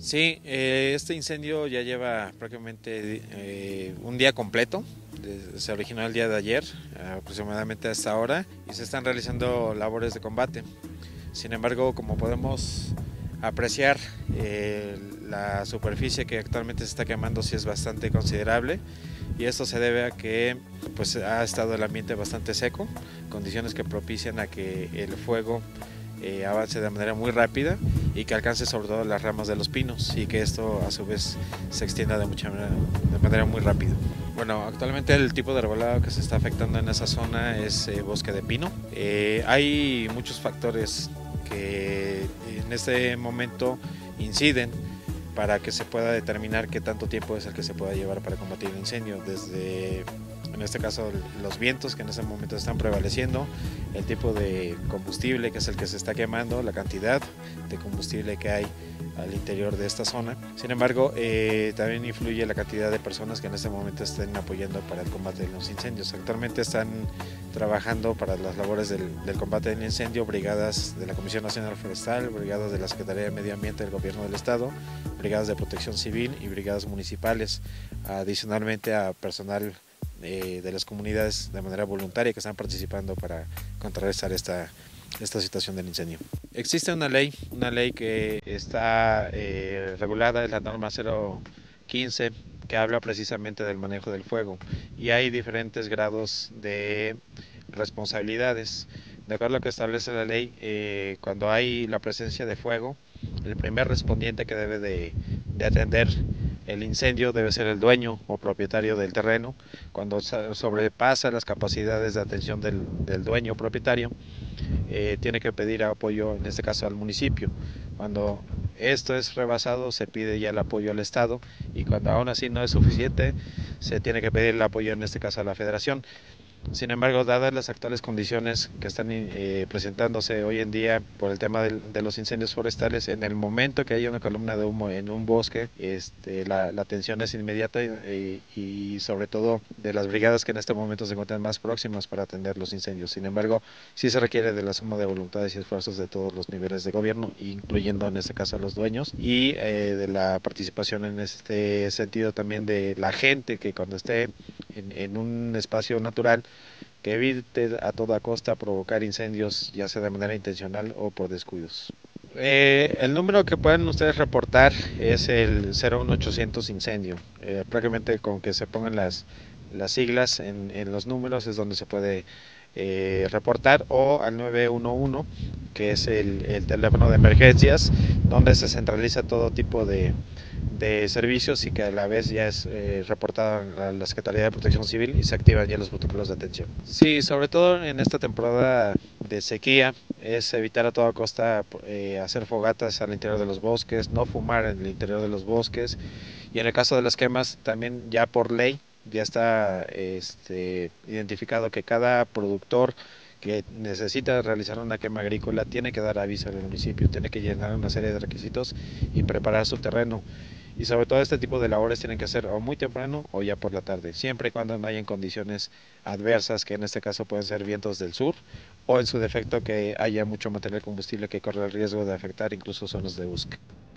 Sí, este incendio ya lleva prácticamente un día completo. Se originó el día de ayer, aproximadamente a esta hora, y se están realizando labores de combate. Sin embargo, como podemos apreciar, la superficie que actualmente se está quemando sí es bastante considerable, y esto se debe a que pues, ha estado el ambiente bastante seco, condiciones que propician a que el fuego avance de manera muy rápida y que alcance sobre todo las ramas de los pinos, y que esto a su vez se extienda de manera muy rápida. Bueno, actualmente el tipo de arbolado que se está afectando en esa zona es bosque de pino. Hay muchos factores que en este momento inciden para que se pueda determinar qué tanto tiempo es el que se pueda llevar para combatir el incendio, desde en este caso los vientos que en este momento están prevaleciendo, el tipo de combustible que es el que se está quemando, la cantidad de combustible que hay al interior de esta zona. Sin embargo, también influye la cantidad de personas que en este momento estén apoyando para el combate de los incendios. Actualmente están trabajando para las labores del combate del incendio brigadas de la Comisión Nacional Forestal, brigadas de la Secretaría de Medio Ambiente del Gobierno del Estado, brigadas de protección civil y brigadas municipales, adicionalmente a personal de las comunidades de manera voluntaria que están participando para contrarrestar esta situación del incendio. Existe una ley que está regulada, es la norma 015, que habla precisamente del manejo del fuego, y hay diferentes grados de responsabilidades. De acuerdo a lo que establece la ley, cuando hay la presencia de fuego, el primer respondiente que debe de atender el incendio debe ser el dueño o propietario del terreno. Cuando sobrepasa las capacidades de atención del dueño o propietario, tiene que pedir apoyo, en este caso al municipio. Cuando esto es rebasado, se pide ya el apoyo al Estado, y cuando aún así no es suficiente, se tiene que pedir el apoyo, en este caso a la Federación. Sin embargo, dadas las actuales condiciones que están presentándose hoy en día por el tema de los incendios forestales, en el momento que haya una columna de humo en un bosque, la atención es inmediata, y sobre todo de las brigadas que en este momento se encuentran más próximas para atender los incendios. Sin embargo, sí se requiere de la suma de voluntades y esfuerzos de todos los niveles de gobierno, incluyendo en este caso a los dueños, y de la participación en este sentido también de la gente que cuando esté en un espacio natural, que evite a toda costa provocar incendios, ya sea de manera intencional o por descuidos. El número que pueden ustedes reportar es el 01800 incendio. Prácticamente con que se pongan las siglas en los números es donde se puede reportar, o al 911, que es el teléfono de emergencias, donde se centraliza todo tipo de servicios, y que a la vez ya es reportada a la Secretaría de Protección Civil y se activan ya los protocolos de atención. Sí, sobre todo en esta temporada de sequía, es evitar a toda costa hacer fogatas al interior de los bosques, no fumar en el interior de los bosques, y en el caso de las quemas también ya por ley ya está identificado que cada productor que necesita realizar una quema agrícola tiene que dar aviso al municipio, tiene que llenar una serie de requisitos y preparar su terreno. Y sobre todo este tipo de labores tienen que hacer o muy temprano o ya por la tarde, siempre y cuando no hayan condiciones adversas, que en este caso pueden ser vientos del sur, o en su defecto que haya mucho material combustible que corre el riesgo de afectar incluso zonas de bosque.